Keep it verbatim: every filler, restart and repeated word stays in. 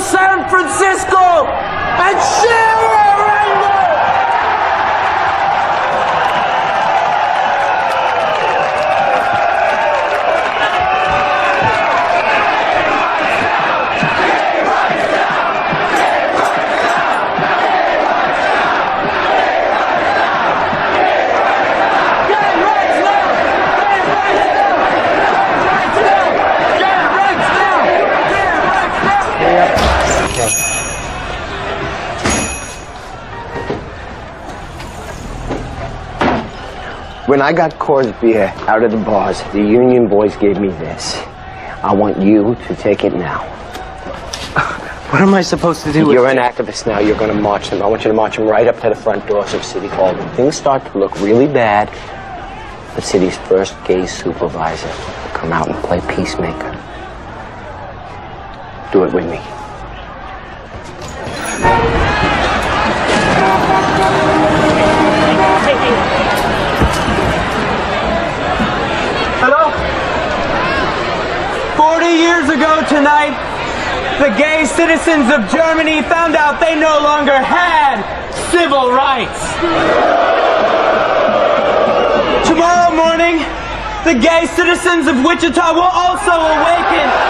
San Francisco and share a rainbow! When I got Coors beer out of the bars, the union boys gave me this. I want you to take it now. What am I supposed to do with it? You're an activist now. You're going to march them. I want you to march them right up to the front doors of City Hall. When things start to look really bad, the city's first gay supervisor will come out and play peacemaker. Do it with me. Hello? Forty years ago tonight, the gay citizens of Germany found out they no longer had civil rights. Tomorrow morning, the gay citizens of Wichita will also awaken